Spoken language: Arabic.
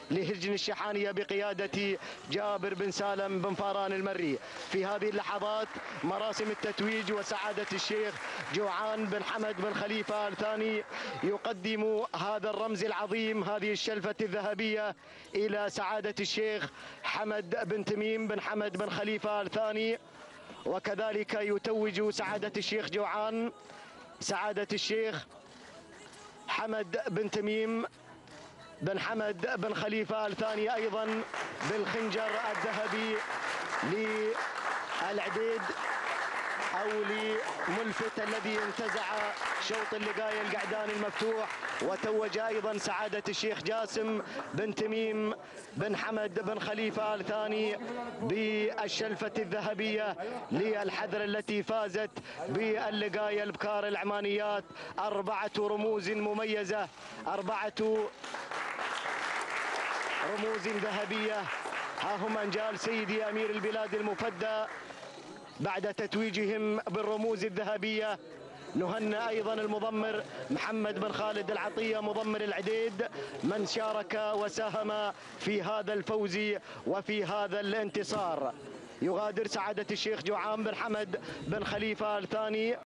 لهجن الشحانية بقيادة جابر بن سالم بن فاران المري. في هذه اللحظات مراسم التتويج، وسعادة الشيخ جوعان بن حمد بن خليفة الثاني يقدم هذا الرمز العظيم، هذه الشلفة الذهبية، إلى سعادة الشيخ حمد بن تميم بن حمد بن خليفة الثاني. وكذلك يتوج سعادة الشيخ جوعان سعادة الشيخ حمد بن تميم بن حمد بن خليفة الثاني أيضا بالخنجر الذهبي للعديد أو لملفت الذي انتزع شوط اللقاية القعدان المفتوح. وتوج أيضا سعادة الشيخ جاسم بن تميم بن حمد بن خليفة الثاني بالشلفة الذهبية للحذر التي فازت باللقاية البكار العمانيات. 4 رموز مميزة، 4 رموز ذهبية. ها هم أنجال سيدي أمير البلاد المفدى بعد تتويجهم بالرموز الذهبية. نهنئ أيضا المضمر محمد بن خالد العطية مضمر العديد، من شارك وساهم في هذا الفوز وفي هذا الانتصار. يغادر سعادة الشيخ جوعان بن حمد بن خليفة الثاني